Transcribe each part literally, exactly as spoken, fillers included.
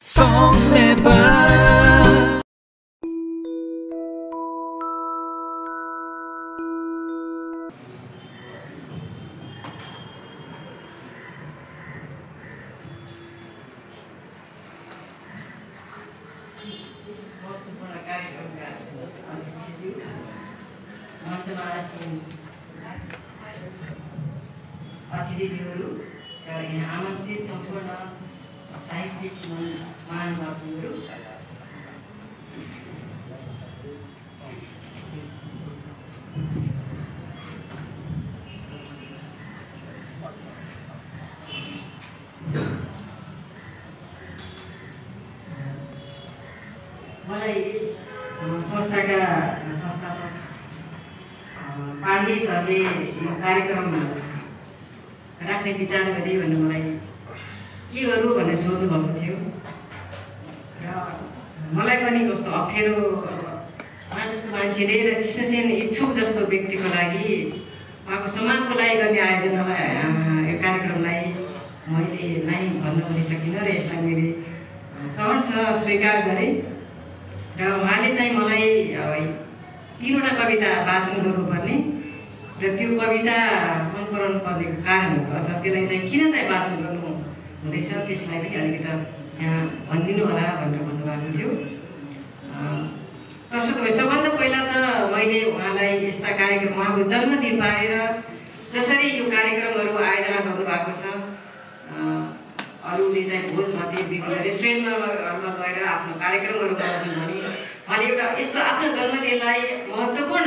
Songs Nepal. अतिथिज्यूहरू र यहाँ आमन्त्रित सम्पूर्ण साहित्यिक महानुभावहरू, मलाई यस संस्थाका संस्थापक पाण्डे सरले यो कार्यक्रम राख्ने विचार गरे भने मलाई के गरौँ भनेर सोध्नु भएको थियो र मलाई पनि कस्तो अप्ठ्यारो उहाँ जस्तो मान्छेले र कृष्णसेन इच्छुक जस्तो व्यक्तिको लागि उहाँको सम्मानको लागि गर्ने आयोजनालाई यो कार्यक्रमलाई मैले नै भन्न पनि सकिनँ र यसलाई मैले सहर्ष स्वीकार गरेँ र उहाँले चाहिँ मलाई तीनवटा कविता वाचन गर्नुपर्ने र त्यो कविता मन पराउनु पर्नेको कारणहरू अथवा त्यसलाई चाहिँ किन चाहिँ वाचन गर्नु हुँदैछ त्यसलाई पनि अलिकति यहाँ भनिदिनु होला भनेर भन्नुभएको थियो। तसर्थ भए सबभन्दा पहिला त मैले उहाँलाई यस्ता कार्यक्रम उहाँको जन्मदिन पारेर जसरी यो कार्यक्रमहरू आयोजना गर्नुभएको छ, अरूले चाहिँ भोज भते विभिन्न रेस्टुरेन्टमा गएर आफ्नो कार्यक्रमहरू गर्छन् भने उहाँले एउटा यस्तो आफ्नो जन्मदिनलाई महत्त्वपूर्ण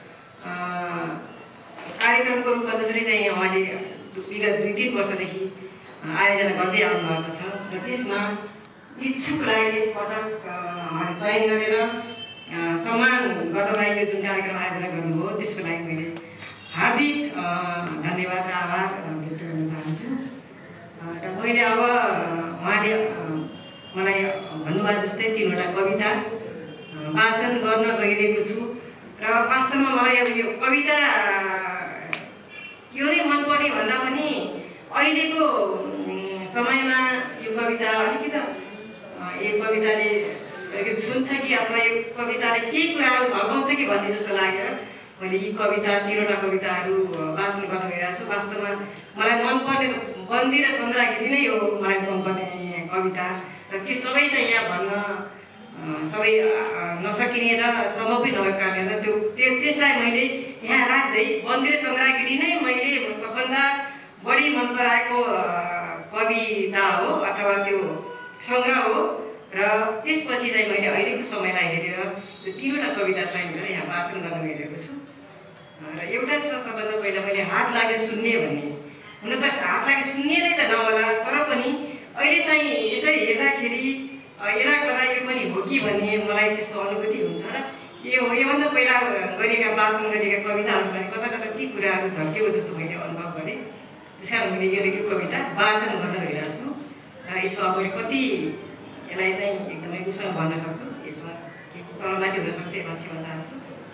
कार्यक्रमको रूपमा जसरी चाहिँ उहाँले विगत दुई तिन वर्षदेखि आयोजना गर्दै आउनुभएको छ र त्यसमा इच्छुकलाई यसपटक उहाँले चयन गरेर सम्मान गर्नलाई यो जुन कार्यक्रम आयोजना गर्नुभयो त्यसको लागि मैले हार्दिक धन्यवाद र आभार व्यक्त गर्न चाहन्छु। र मैले अब उहाँले मलाई भन्नुभयो जस्तै तीनवटा कविता वाचन गर्न गइरहेको छु र वास्तवमा मलाई अब यो कविता यो नै मनपर्ने भन्दा पनि अहिलेको समयमा यो कविता अलिकति यो कविताले छुन्छ कि अथवा यो कविताले केही कुराहरू झल्काउँछ कि भन्ने जस्तो लागेर मैले यी कविता तीनवटा कविताहरू वाचन गर्न गइरहेको छु। वास्तवमा मलाई मनपर्ने बन्दी र चन्द्रागिरी नै हो मलाई मनपर्ने कविता र त्यो सबै चाहिँ यहाँ भन्न सबै नसकिने र सम्भव पनि नभएको कारणले त्यो त्यसलाई मैले यहाँ राख्दै बन्दी र चन्द्रागिरी नै मैले सबभन्दा बढी मन पराएको कविता हो अथवा त्यो सङ्ग्रह हो र त्यसपछि चाहिँ मैले अहिलेको समयलाई हेरेर त्यो तीनवटा कविता चयन गरेर यहाँ वाचन गर्न गइरहेको छु। र एउटा छ सबभन्दा पहिला मैले हात लाग्यो सुन्ने भन्ने, हुन त हात लाग्यो सुन्ने नै त नहोला तर पनि अहिले चाहिँ यसरी हेर्दाखेरि यदा कदा यो पनि हो कि भन्ने मलाई त्यस्तो अनुभूति हुन्छ र यो योभन्दा पहिला गरिएका वाचन गरिएका कविताहरूमा कता कता ती कुराहरू झल्केको जस्तो मैले अनुभव गरेँ। त्यस कारण मैले यो यो कविता वाचन गर्न गइरहेको छु र यसमा मैले कति यसलाई चाहिँ एकदमै कुशल भन्न सक्छु, यसमा के तलमाथि हुनसक्छ यसमा क्षमा चाहन्छु।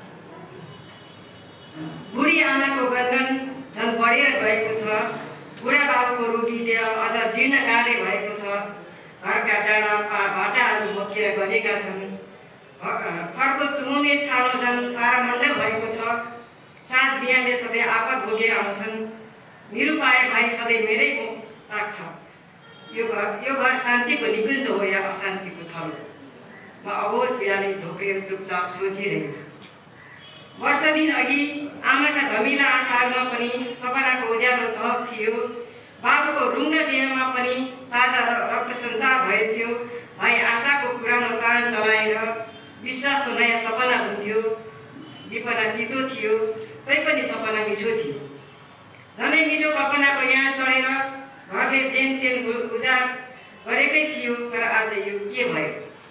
बुढी आमाको गन्डन झन् बढेर गएको छ, बुढा बाबुको रोगी देह अझ जीर्ण गाडे भएको छ, घरका डाँडा भाटाहरू मकिएर गरेका छन्, खरको चुमुने छानो झन् तारामण्डल भएको छ, साँझ बिहानले सधैँ आपत भोगेर आउँछन्, निरुपाय भाइ सधैँ मेरै ताक्छ, यो घर यो घर शान्तिको निकुञ्ज हो या अशान्तिको थलो, म अबोर पीडाले झोकेर चुपचाप सोचिरहेको छु। वर्ष दिन अघि आमाका धमिला आँखाहरूमा पनि सपनाको उज्यालो झलक थियो, बाबुको रुङ्ग देहमा पनि ताजा रक्त सञ्चार भएको थियो, भाइ आशाको पुरानो तान चलाएर विश्वासको नयाँ सपना हुन्थ्यो, विपना तितो थियो तैपनि सपना मिठो थियो, झनै मिठो कल्पनाको यहाँ चढेर घरले जेन तेन गुजार गरेकै थियो, तर आज यो के भयो?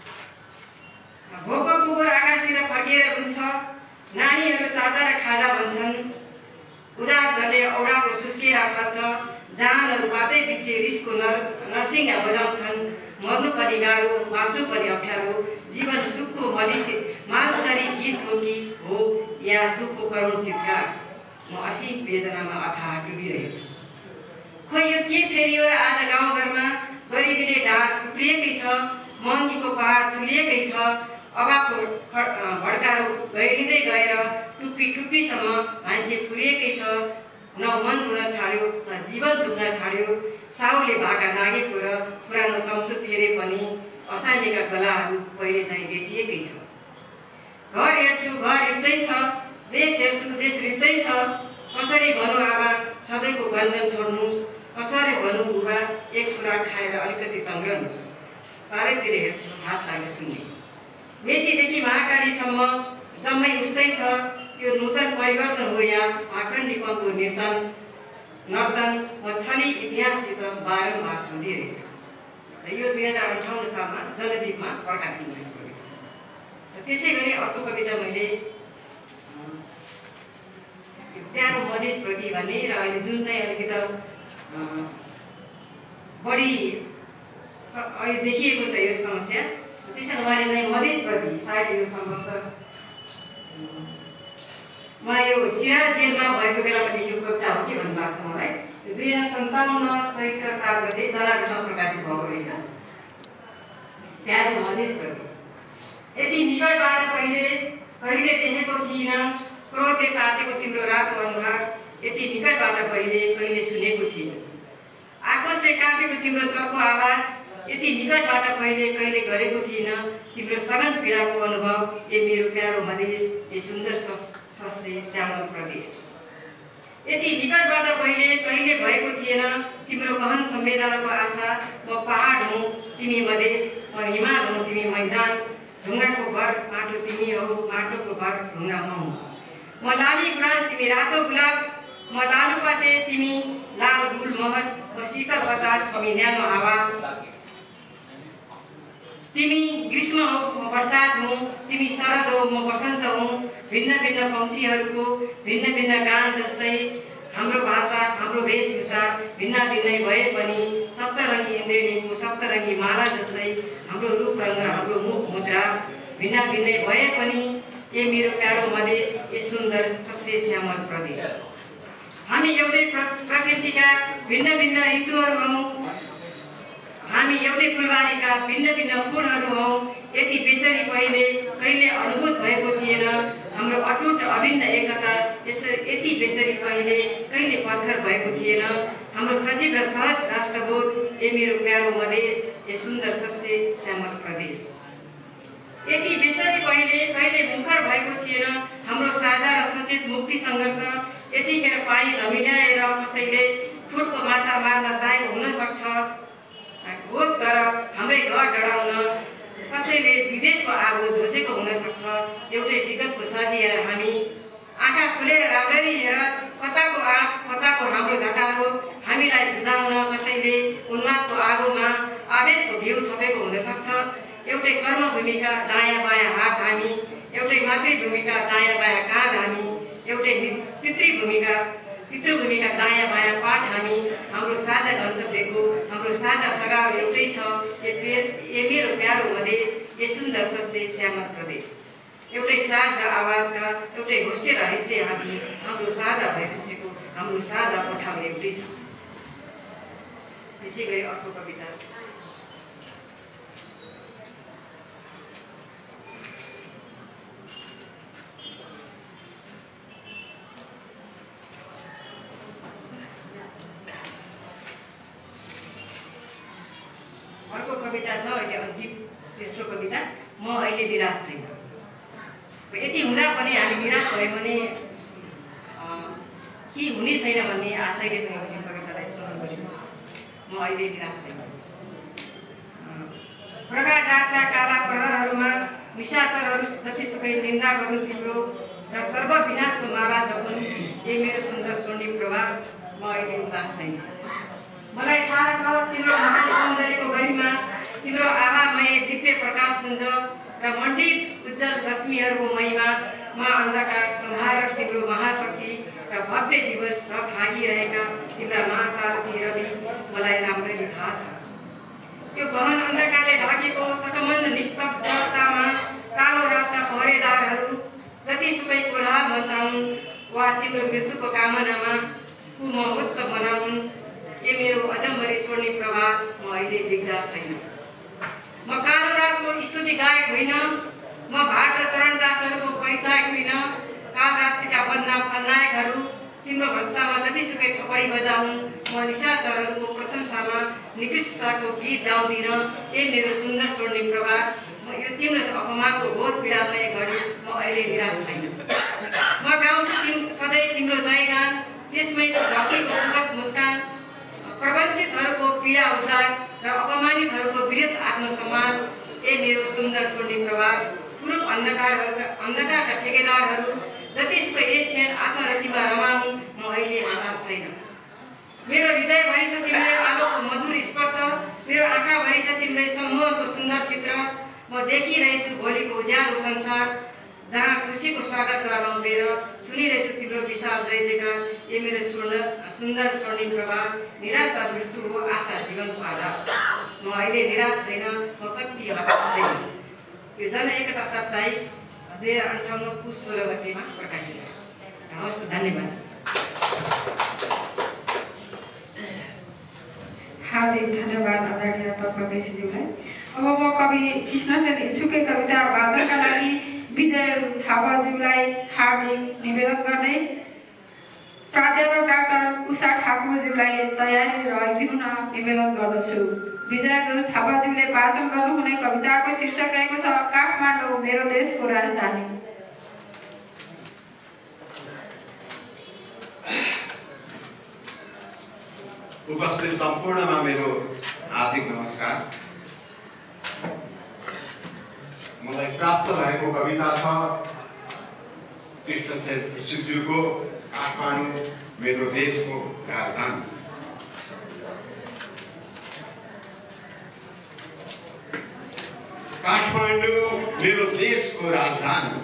भोको कुकुर आकाशतिर फर्किएर हुन्छ, नानीहरू चाचा र खाजा भन्छन्, उदास घरले औडाको सुस्केर फाल्छ, जहानहरू पातै पछि रिसको नर नरसिंहा बजाउँछन्, मर्नु पनि गाह्रो बाँच्नु पनि अप्ठ्यारो, जीवन सुखको मलिसी मालसरी गीत हो कि हो या दुःखको करुण चित्कार, म असीम वेदनामा अथाह डुबिरहेको छु। खोइ यो के फेरि हो र आज गाउँघरमा गरिबीले ढाड उप्रिएकै छ, महँगीको पहाड चुलिएकै छ, अभावको भड्कारो गहिरिँदै गएर टुप्पी टुप्पीसम्म मान्छे पुरिएकै छ। न मन रुन छाड्यो, न जीवन दुख्न छाड्यो। साउले भाका नागेको र पुरानो तम्सु फेरे पनि असामीका गलाहरू पहिले चाहिँ रेटिएकै छ। घर हेर्छु घर रित्दै छ, देश हेर्छु देश रित्दै छ। कसरी भनौँ आमा सधैँको गन्जन छोड्नुहोस्, कसरी भनौँ बुबा एक कुरा खाएर अलिकति तङ्ग्रनुहोस्। चारैतिर हेर्छु हात लाग्यो सुन्ने। मेचीदेखि महाकालीसम्म जम्मै उस्तै छ। यो नूतन परिवर्तन हो या आखण्डीपनको निर्तन नर्तन म छली इतिहाससित बारम्बार सोधिरहेछु। यो दुई हजार अन्ठाउन्न सालमा जनदीपमा प्रकाशन भएको हो। त्यसै गरी अर्को कविता मैले प्यारो मधेसप्रति भन्ने र अहिले जुन चाहिँ अलिकति बढी अहिले देखिएको छ यो समस्या, त्यस कारण उहाँले चाहिँ मधेसप्रति सायद यो सम्भवतः म यो सिराज जेलमा भएको बेलामा लेखेको कविता हो कि भन्नु लाग्छ मलाई। दुई हजार सन्ताउन्न चैत्र साल गते जनादेशमा प्रकाशित भएको रहेछ। प्यारो मधेसप्रति यति निकटबाट कहिले कहिले देखेको थिइनँ, क्रोधले तातेको तिम्रो रातो अनुहार यति निकटबाट कहिले कहिले सुनेको थिएन। आकाशले काँपेको तिम्रो चर्को आवाज यति निकटबाट कहिले कहिले गरेको थिइनँ। तिम्रो सघन पीडाको अनुभव ए मेरो प्यारो मधेस, ए सुन्दर सस्ते श्यामल प्रदेश। यति निकटबाट कहिले कहिले भएको थिएन। तिम्रो गहन संवेदनाको आशा म पहाड हुँ तिमी मधेस, म हिमाल हुँ तिमी मैदान। ढुङ्गाको भर माटो तिमी हौ, माटोको भर ढुङ्गा म हुँ। म लाली गुराँस तिमी रातो गुलाब, म लालुपाते तिमी लाल गुलमोहर। म शीतल बतास तिमी न्यानो हावा। तिमी ग्रीष्म हौ म बर्सात हुँ, तिमी शरद हौ म वसन्त हुँ। भिन्न भिन्न पंक्षीहरूको भिन्न भिन्न गान जस्तै हाम्रो भाषा हाम्रो वेशभूषा भिन्न भिन्नै भए पनि सप्तरङ्गी इन्द्रेणीको सप्तरङ्गी माला जस्तै हाम्रो रूप रङ्ग हाम्रो मुख मुद्रा भिन्न भिन्नै भए पनि ए मेरो प्यारो मधेस, ए सुन्दर सस्ते श्यामल प्रदेश। हामी एउटै प्रकृतिका भिन्न भिन्न ऋतुहरू हौँ, हामी एउटै फुलबारीका भिन्न भिन्न फुलहरू हौँ। यति बेसरी पहिले कहिले अनुभूत भएको थिएन हाम्रो अटुट अभिन्न एकता। यति बेसरी कहिले कहिले पत्थर भएको थिएन हाम्रो सजीव र सहज राष्ट्रबोध। ए मेरो प्यारो मधेस, ए सुन्दर सस्ते श्यामल प्रदेश। यति बेसरी पहिले कहिले मुखर भएको थिएन हाम्रो साझा र सचेत मुक्ति सङ्घर्ष। यतिखेर पानी धमिल्याएर कसैले फुटको माछा मार्न चाहेको हुन सक्छ। होस गर हाम्रै घर डढाउन कसैले विदेशको आगो झोसेको हुन सक्छ। एउटै विगतको साझिया हामी आँखा खुलेर राम्ररी हेर, कताको आँख कताको हाम्रो झटारो। हामीलाई बुझाउन कसैले उन्मादको आगोमा आवेशको घिउ थपेको हुन सक्छ। एउटै कर्म भूमिका दायाँ बायाँ हात हामी, एउटै मातृभूमिका दायाँ बायाँ काँध हामी, एउटै पितृ भूमिका पितृभूमिका दायाँ बायाँ पाठ हामी। हाम्रो साझा गन्तव्यको हाम्रो साझा तगाउ एउटै छ। ए मेरो प्यारो मधेस, ए सुन्दर सस्ते श्यामल प्रदेश। एउटै साझ र आवाजका एउटै होस्टे र हिस्से हामी। हाम्रो साझा भविष्यको हाम्रो साझा कोठामा एउटै छ। त्यसै गरी अर्को कविता अर्को कविता छ अहिले अन्तिम तेस्रो कविता म अहिले निराश छैन। यति हुँदा पनि हामी निराश भयौँ भने के हुने छैन भन्ने आशयले पनि कवितालाई स्मरण गरेको छु। म अहिले निराश छैन। प्रगाढ डाक्दा काला प्रहरहरूमा निशाचरहरू जतिसुकै निन्दा गरून् तिम्रो र सर्वविनाशको माला जपुन्। ए मेरो सुन्दर स्वर्णिम प्रभाव, म अहिले उदास छैन। मलाई थाहा छ तिम्रो महान सौन्दर्यको गरिमा, तिम्रो आभामय दिव्य प्रकाशपुञ्ज र मण्डित उज्जवल रश्मिहरूको महिमा। म अन्धकार संहारक तिम्रो महाशक्ति र भव्य दिवस र भागिरहेका तिम्रा महासारथी रवि मलाई राम्ररी थाहा छ। त्यो गहन अन्धकारले ढाकेको चकमन्न निस्तब्धतामा कालो रातका पहरेदारहरू जतिसुकै कोलाहल मचाउन् वा तिम्रो मृत्युको कामनामा कुमहोत्सव बनाउन्। ए मेरो अजम्बरी स्वर्णिम प्रभात म अहिले देख्दा छैन। म कालो रातको स्तुति गायक होइन, म भाट र चरणदासहरूको परिचायक होइन। काल रात्रिका बदनाम खलनायकहरू तिम्रो भरोसामा जतिसुकै थपडी बजाउन्, म निशाचरहरूको प्रशंसामा निकृष्टताको गीत गाउँदिन। ए मेरो सुन्दर स्वर्णिम प्रभात, म यो तिम्रो अपमानको बोध पीडामय घडी म अहिले निराश छैन। म गाउँछु तिम सधैँ तिम्रो जयगान, त्यसमै धरतीको सुगत मुस्कान, प्रवञ्चितहरूको पीडा उद्धार र अपमानितहरूको वृहत आत्मसम्मान। ए मेरो सुन्दर स्वर्णिम प्रभात, पूर्व अन्धकार अन्धकारका ठेकेदारहरू जतिसुकै एक क्षण आत्मरतिमा रमाउन्, म अहिले हताश छैन। मेरो हृदयभरि छ तिमीले आलोकको मधुर स्पर्श, मेरो आँखाभरि छ तिमीले सम्मोहनको सुन्दर चित्र। म देखिरहेछु भोलिको उज्यालो संसार, जहाँ खुसीको स्वागत गर्न उभिएर सुनिरहेछु तिम्रो विशाल जय जयकार। ए मेरो स्वर्ण सुन्दर स्वर्णिम प्रभात, निराशा मृत्यु हो, आशा जीवनको आधार। म अहिले निराश छैन, म कति हताश छैन। यो जनएकता साप्ताहिक दुई हजार अन्ठाउन्न पुस सोह्र गतेमा प्रकाशित। हवस्, धन्यवाद। हार्दिक धन्यवाद आदरणीय तत्त्ववेशीज्यूलाई। अब म कवि कृष्णसेन इच्छुकै कविता वाचनका लागि विजय थापाज्यूलाई हार्दिक निवेदन गर्दै प्राध्यापक डाक्टर उषा ठाकुरज्यूलाई तयारी राखिदिन निवेदन गर्दछु। विजय थापाज्यूले वाचन गर्नुहुने कविताको शीर्षक रहेको छ काठमाडौँ मेरो देशको राजधानी। उपस्थित सम्पूर्णमा मेरो हार्दिक नमस्कार। मलाई प्राप्त भएको कविता छ कृष्णसेन इच्छुकज्यूको काठमाडौँ मेरो देशको राजधानी। काठमाडौँ मेरो देशको राजधानी,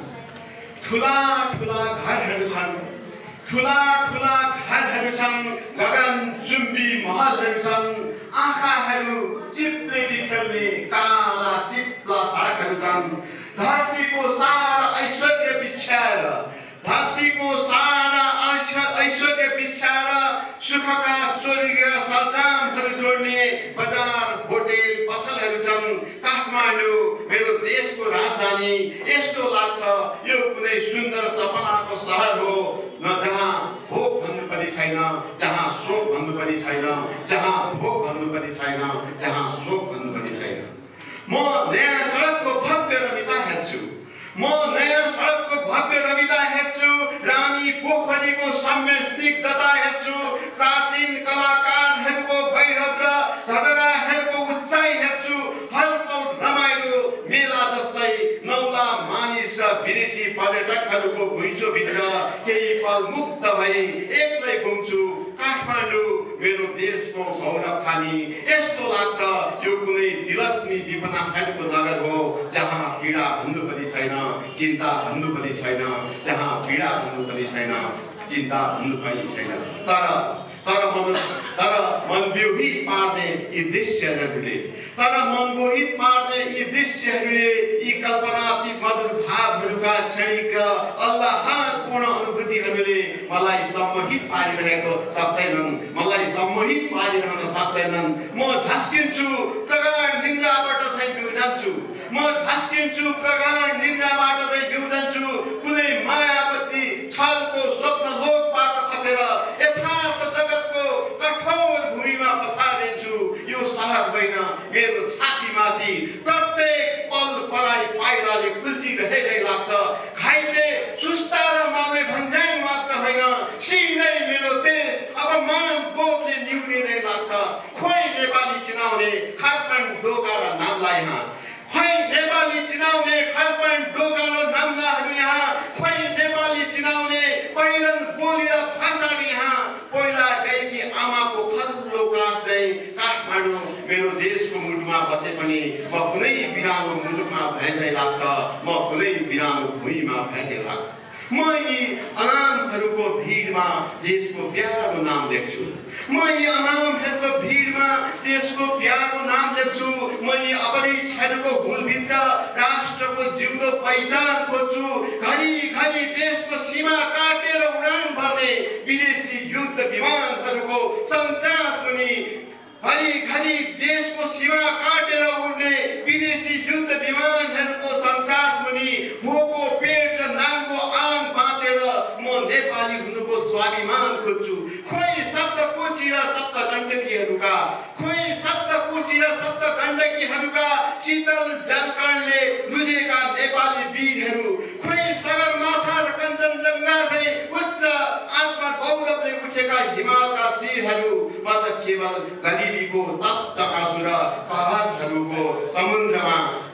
ठुला ठुला घरहरू छन्, ठुला ठुला घरहरू छन्, गगनचुम्बी महलहरू छन्, आँखाहरू चिप्दै खेल्ने काला चिप्ला सडकहरू छन्। धरतीको सारा ऐश्वर्य बिछ्याएर, धरतीको सारा ऐश्वर्य बिछ्याएर सुखका स्वर्गीय सल्जामहरू जोड्ने बजार होटेल पसलहरू छन्। काठमाडौँ मेरो देशको राजधानी। यस्तो लाग्छ यो कुनै सुन्दर सपनाको सहर हो, न जहाँ भोक भन्नु पनि छैन, जहाँ शोक भन्नु पनि छैन, जहाँ भोक भन्नु पनि छैन, जहाँ शोक भन्नु पनि छैन। म नयाँ सडकको भव्य रमिता हेर्छु, म नयाँ सडकको भव्य रमिता हेर्छु, रानी पोखरीको सम्य स्निग्धता हेर्छु, प्राचीन कलाकारहरूको वैभव र धडराहरूको उचाइ हेर्छु। हरपल रमाइलो मेला जस्तै नौला मानिस र विदेशी पर्यटकहरूको घुइँचोभित्र केही पल मुक्त भई एक्लै घुम्छु। काठमाडौँ मेरो देशको गौरव खानी। यस्तो लाग्छ यो कुनै तिलस्मी विपना खालको नगर हो, जहाँ पीडा भन्नु पनि छैन, चिन्ता भन्नु पनि छैन, जहाँ पीडा भन्नु पनि छैन, चिन्ता भन्नु पनि छैन। तर तर मन तर मनविहित पार्ने यी दृश्यहरूले, तर मनमोहित पार्ने यी दृश्यहरूले, यी कल्पनातीत मधुर भावहरूका क्षणिक अल्लाहपूर्ण अनुभूतिहरूले मलाई सम्मोहित पारिरहेको सक्दैनन्, मलाई सम्मोहित पारिरहन सक्दैनन्। म झस्किन्छु, प्रगाढ निन्द्राबाट चाहिँ बिउजन्छु, म झस्किन्छु, प्रगाढ निन्द्राबाट चाहिँ बिउजन्छु। कुनै मायावती छलको स्वप्न लोकबाट खसेर यथार्थ जगतको कठोर भूमिमा पछारिन्छु। यो सहर होइन मेरो छातीमाथि प्रत्येक पल पराई पाइलाले कुल्चिरहेकै लाग्छ। घाइते सुस्ता र माने भन्ज्याङ मात्र होइन, सिँगै मेरो देश अब मान बोधले निउनेरै लाग्छ। खोइ नेपाली चिनाउने खालपन ढोका र नामलाई यहाँ, खोइ नेपाली चिनाउने खालपन ढोका र नामलाहरू यहाँ, खोइ नेपाली चिनाउने पहिरन बोली र भाषाहरू यहाँ। पहिला गएकी आमाको खल्लो काँध चाहिँ काठमाडौँ मेरो देशको मुटुमा बसे पनि म कुनै बिरानो मुलुकमा भएकै लाग्छ, म कुनै बिरानो भुइँमा भएकै लाग्छ। म म यी अनामहरूको भिडमा देशको प्यारो नाम लेख्छु म यी अनामहरूको भिडमा देशको प्यारो नाम लेख्छु म यी अपरिक्षहरूको भूलभित्र राष्ट्रको जिउँदो पहिचान खोज्छु घरि घरि देशको सीमा काटेर उडान भर्ने विदेशी युद्ध विमानहरूको सन्तास मुनि घरि घरि देशको सीमा काटेर उड्ने विदेशी युद्ध विमानहरूको सन्तास मुनि भोको पेट र नाङ्गो आङ बाँचेर म नेपाली हुनुको स्वाभिमान खोज्छु खोइ सप्तकोशी र सप्तगण्डकीहरूका खोइ सप्तकोशी र सप्तगण्डकीहरूका शीतल जलकणले लुझेका नेपाली वीरहरू खोइ सगरमाथा र कञ्चनजङ्घा झैँ उच्च आत्मा गौरवले उठेका हिमालका शिरहरू म त केवल गरिबीको तप्त आँसु र कहरहरूको समुद्रमा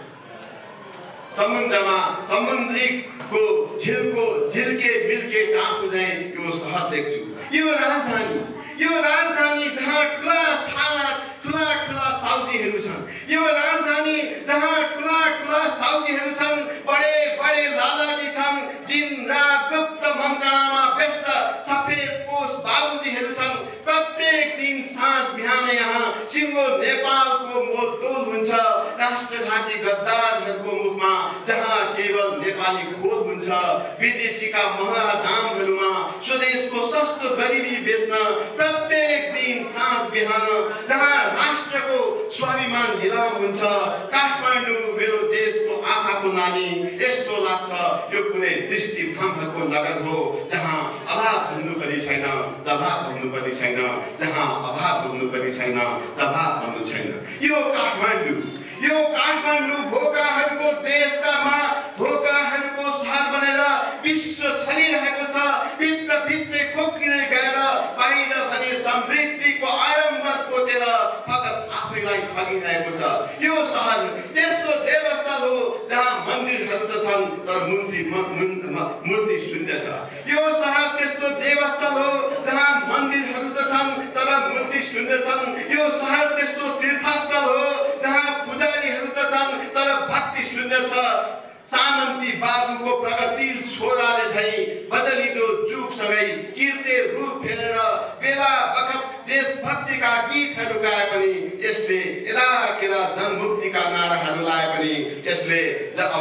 समुद्रमा समुद्रीको झिल्को झिल्के मिल्के टापु झैँ यो सहर देख्छु यो राजधानी यो राजधानी जहाँ ठुला ठुला ठुला ठुला साउजीहरू छन् यो राजधानी जहाँ ठुला ठुला साउजीहरू छन् बडे बडे दादाजी छन् दिन रात गुप्त मन्त्रणामा व्यस्त सफेद कोष बाबुजीहरू छन् प्रत्येक दिन साँझ बिहान यहाँ सिङ्गो नेपालको मोलतोल हुन्छ राष्ट्रघाती गद्दारहरूको मुखमा जहाँ केवल नेपाली खोज हुन्छ विदेशीका महँगा दामहरूमा स्वदेशको सस्तो गरिबी बेच्न प्रत्येक दिन साँझ बिहान जहाँ राष्ट्रको स्वाभिमान लिलाम हुन्छ काठमाडौँ मेरो देशको आँखाको नानी यस्तो लाग्छ यो कुनै दृष्टिभ्रमहरूको नगर हो जहाँ अभाव भन्नु पनि छैन दबाव भन्नु पनि छैन जहाँ अभाव भन्नु पनि छैन दबाव भन्नु छैन यो काठमाडौँ यो काठमाडौँ भोकाहरूको देशका मा भोकाहरूको सहर बनेर विश्व छलिरहेको छ भित्र भित्रै खोक्रिँदै गएर बाहिर भने समृद्धिको आडम्बर पोतेर फकत आफैलाई ठगिरहेको छ यो सहर त्यस्तो देवस्थल हो जहाँ मन्दिरहरू त छन् तर मूर्ति मूर्ति शून्य छ यो सहर त्यस्तो देवस्थल हो जहाँ मन्दिरहरू त छन् तर मूर्ति शून्य छन् यो सहर त्यस्तो तीर्थस्थल हो जहाँ पुजारीहरू त छन् तर भक्ति शून्य छ सामन्ती बाबुको प्रगतिल छोराले झैँ बदलिदो जुगसँगै कीर्ति रूप फेरेर बेला बखत देशभक्तिका गीतहरू गाए पनि यसले एला केला जनमुक्तिका नाराहरू लाए पनि यसले अब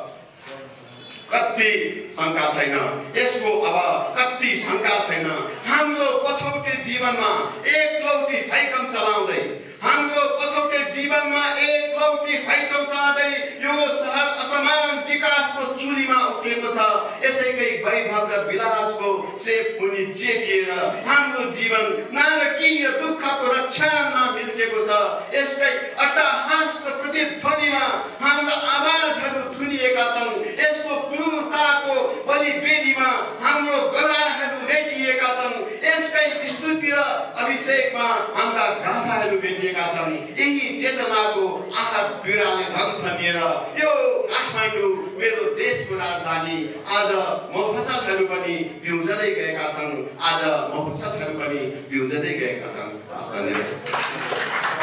कति शङ्का छैन यसको अब कति शङ्का छैन हाम्रो पछौटे जीवनमा एकलौटी भैकम चलाउँदै हाम्रो पछौटे जीवनमा एकलौटी भैकम चलाउँदै यो सहर असमान विकासको चुलीमा उक्लेको छ यसैकै वैभव र विलासको सेप मुनि चेपिएर हाम्रो जीवन नारकीय दुःखको रक्षामा मिल्केको छ यसकै अट्टहासको प्रतिध्वनिमा हाम्रा आवाजहरू धुनिएका छन् यसको क्रूरताको बलिबेदीमा हाम्रो गराहहरू रेटिएका छन् यसकै स्तुति र अभिषेकमा हाम्रा गाथाहरू भेटिएका छन् यही चेतनाको आहत पीडाले धन्थ लिएर यो काठमाडौँ मेरो देशको राजधानी आज मफसलहरू पनि बिउजदै गएका छन् आज मफसलहरू पनि बिउजदै गएका छन् धन्यवाद।